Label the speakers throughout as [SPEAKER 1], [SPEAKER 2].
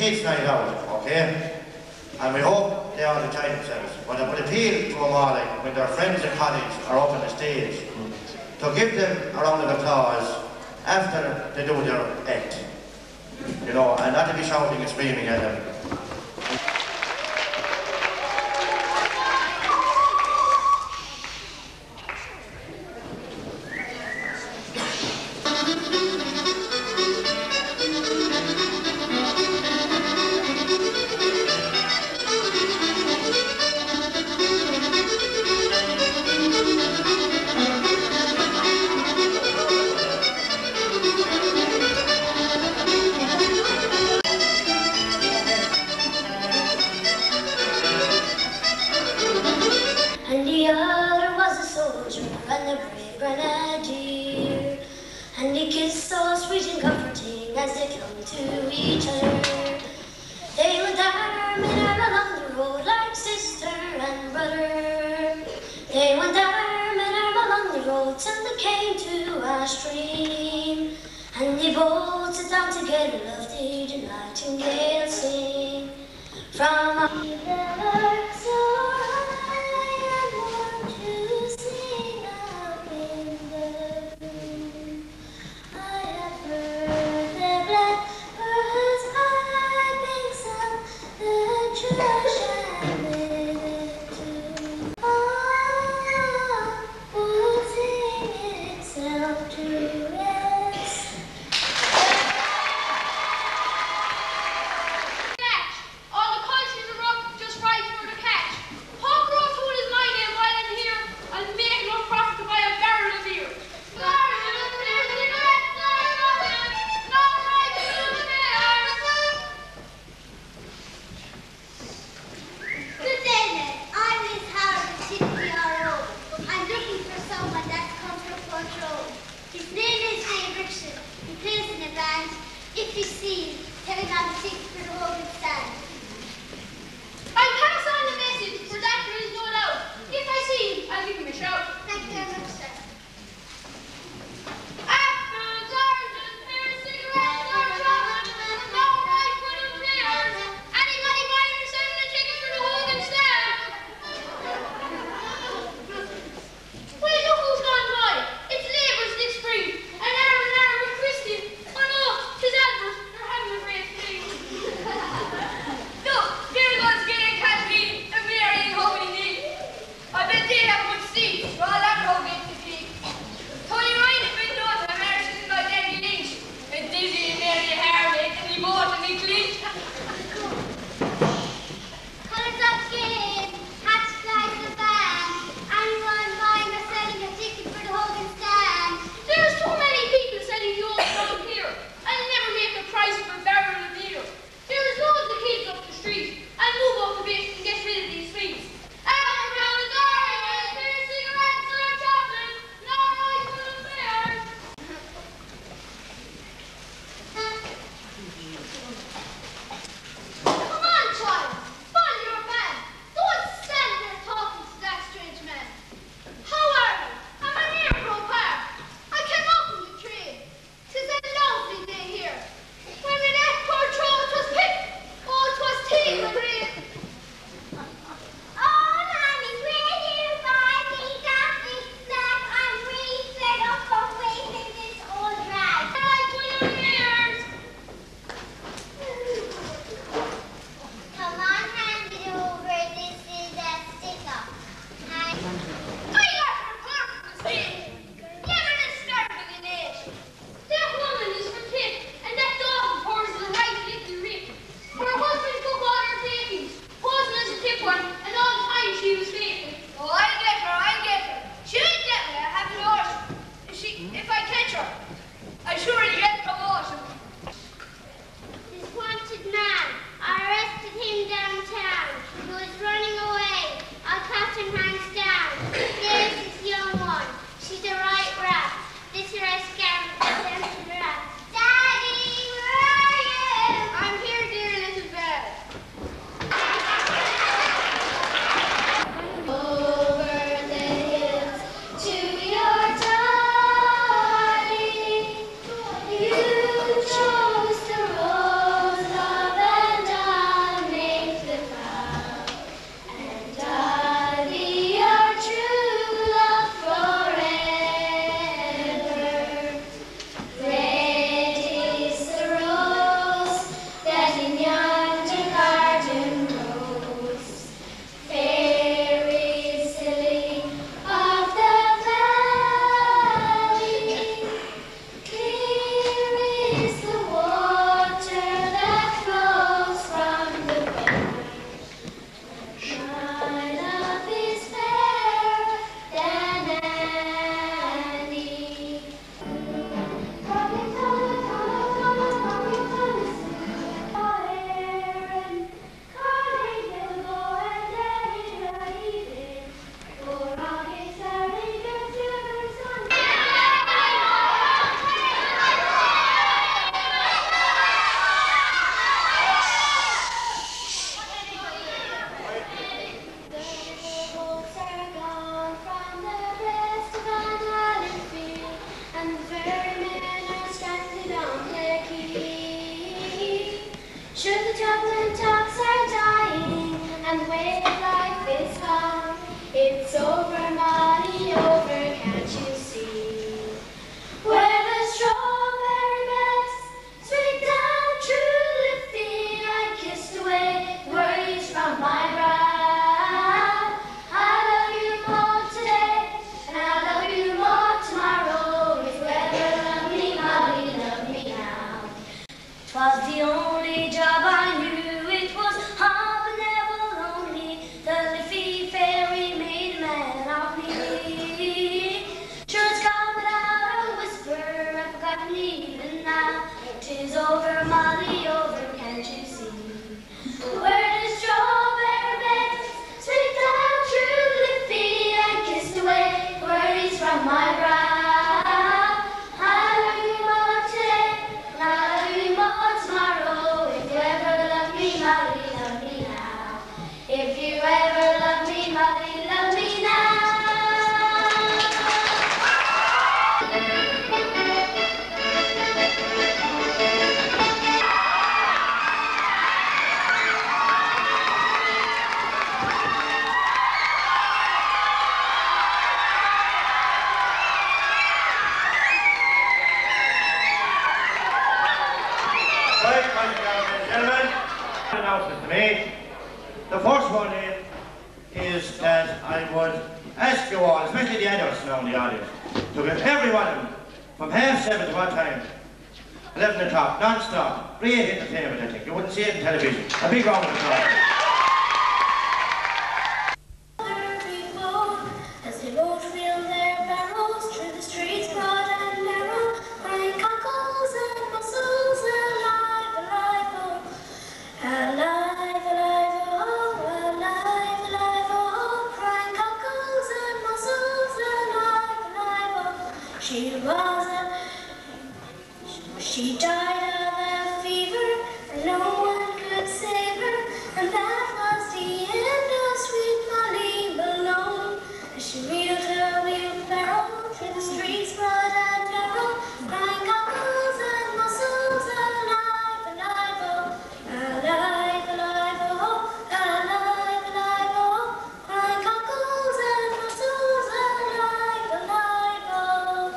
[SPEAKER 1] kids' night out, okay? And we hope they all enjoy themselves. But I would appeal to them all, like, when their friends and colleagues are up on the stage, to give them a round of applause after they do their act. You know, and not to be shouting and screaming at them.
[SPEAKER 2] And the other was a soldier and a brave grenadier, and he kissed so sweet and comforting as they clung to each other. They went arm in arm along the road like sister and brother. They went arm in arm along the road till they came to a stream, and they both sat down together, loved the nightingale sing. From a lark soar high and warm to sing up in the blue, I have heard the blackbird's piping song, the thrush and linnet too. Ah, would sing itself to rest.
[SPEAKER 3] All the countries are up just
[SPEAKER 1] announcements to make. The first one is that I would ask you all, especially the adults now in the audience, to get every one of them from 7:30 to what time? 11 o'clock, non-stop. Great entertainment, I think. You wouldn't see it on television. A big round of applause.
[SPEAKER 2] As they both wheel their barrows through the streets broad and narrow, crying cockles and mussels, alive, alive, oh, alive, alive, oh, alive, alive, oh, crying cockles and mussels, alive, alive, oh. She died of a fever, and no one could save her, and that was the end of sweet Molly Malone. As she wheeled her wheelbarrow through the streets broad and narrow, crying cockles and mussels, alive, alive, oh, alive, alive, oh, alive, alive, oh, crying cockles and mussels, alive, alive, oh.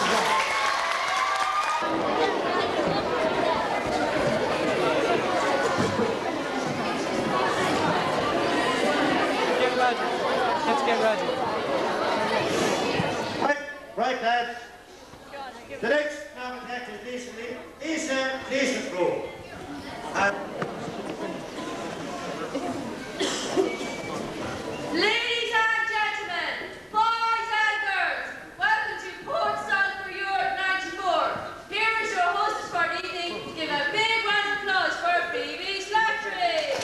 [SPEAKER 3] Let's get ready.
[SPEAKER 1] Right, lads. The next nominee is Lisa Group.
[SPEAKER 4] Ladies and gentlemen, boys and girls, welcome to Portroe for Europe 94. Here is your hostess for the evening. Give a big round of applause for Phoebe Slattery.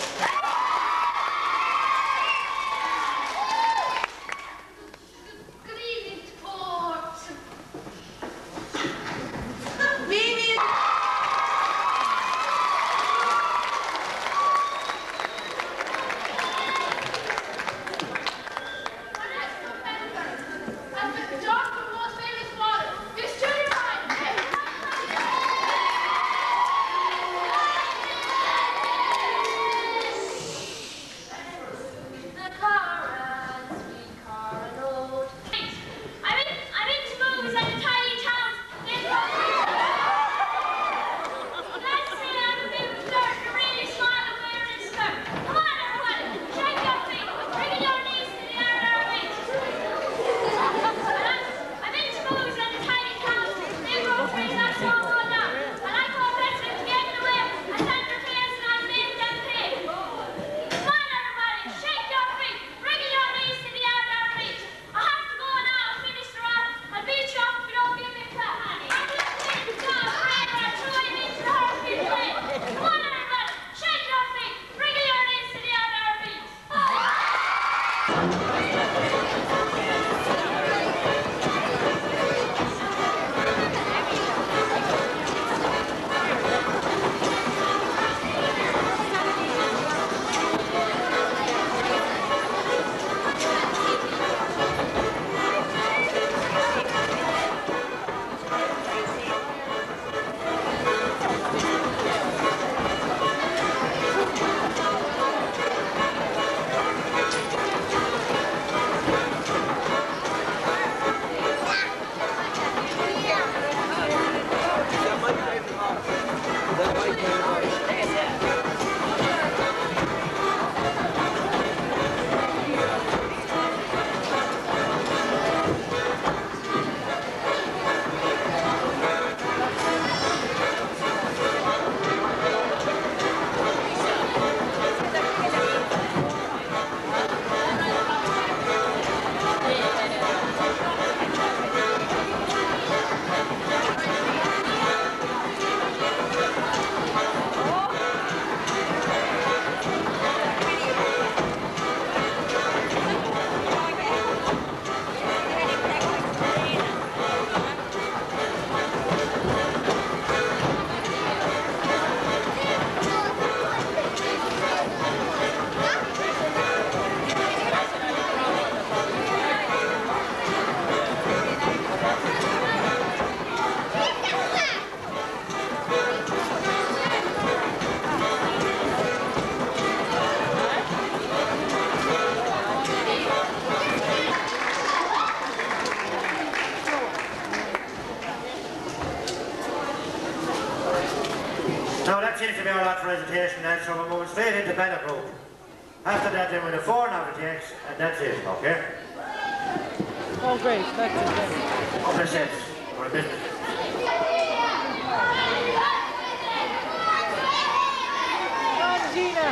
[SPEAKER 4] Good evening, Port. Mimi.
[SPEAKER 1] notation then, so we're moving straight into ballot group. After that then with a 4 nominations, and that's it, okay?
[SPEAKER 3] Oh, great. That's it.
[SPEAKER 1] Couple of cents for a business.
[SPEAKER 3] Come on, Gina.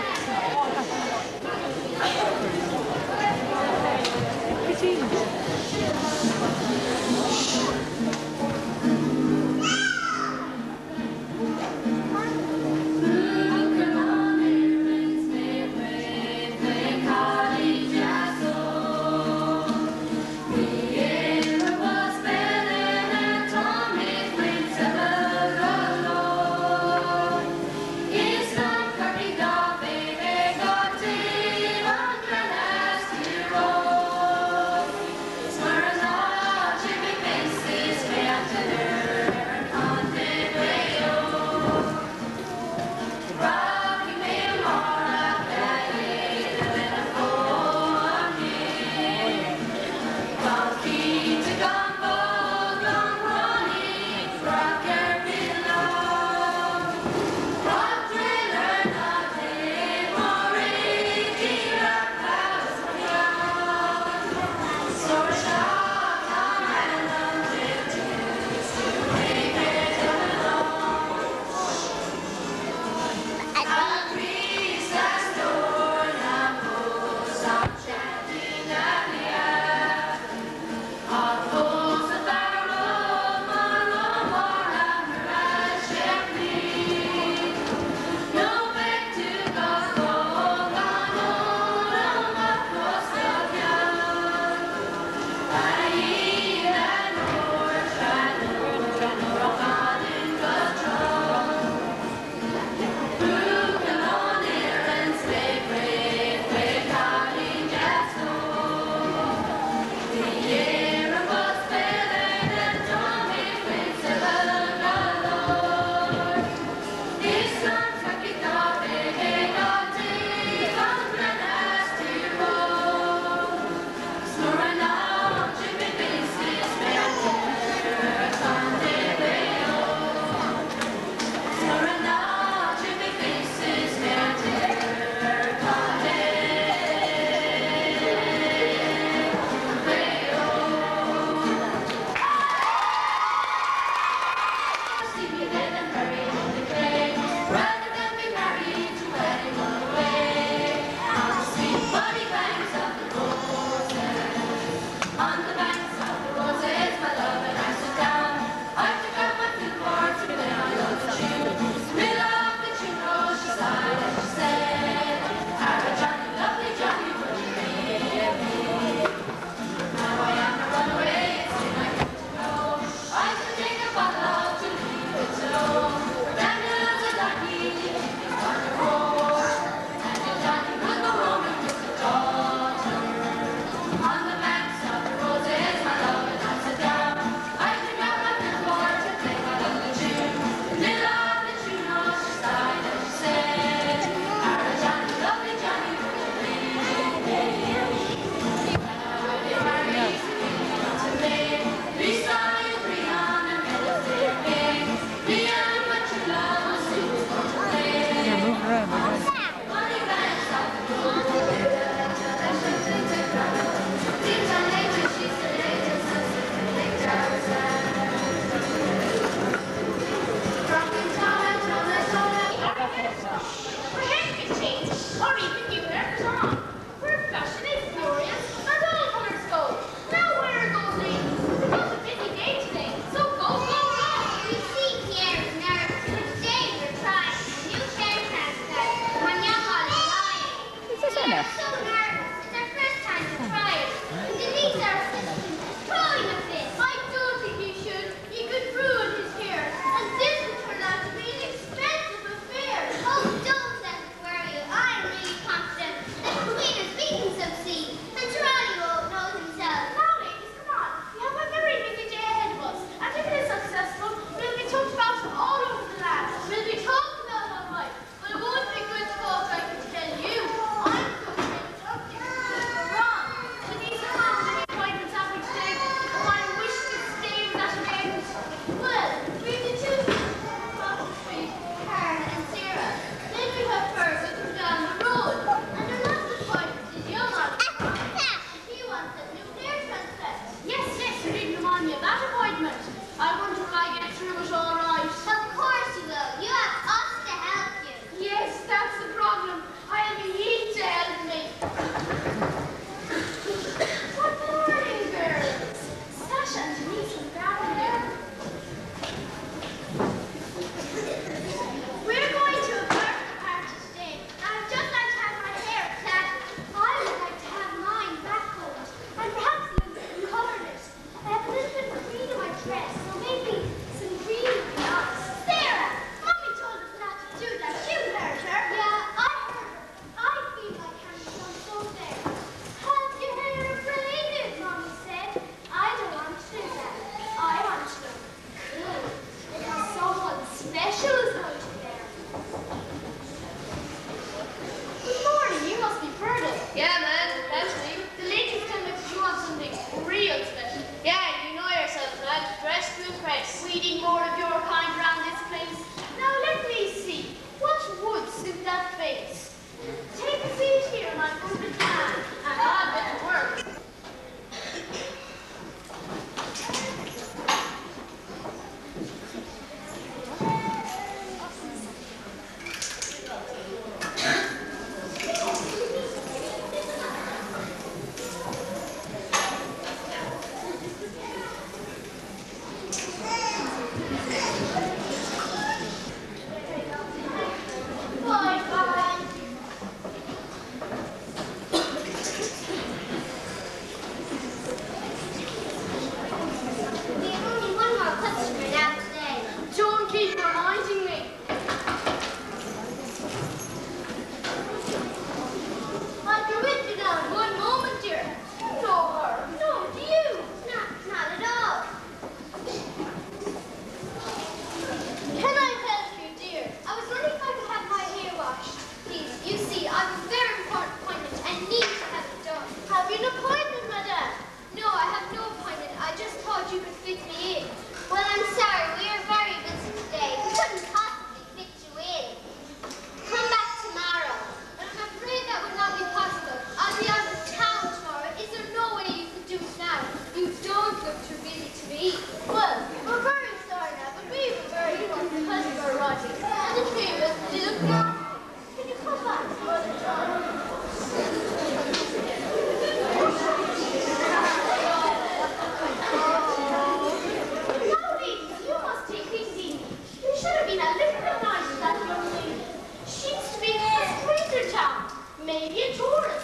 [SPEAKER 2] maybe a tourist.